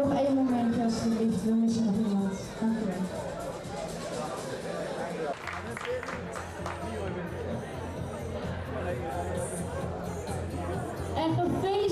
Nog één momentje alsjeblieft, we missen nog iemand. Dank u wel. En gefeliciteerd.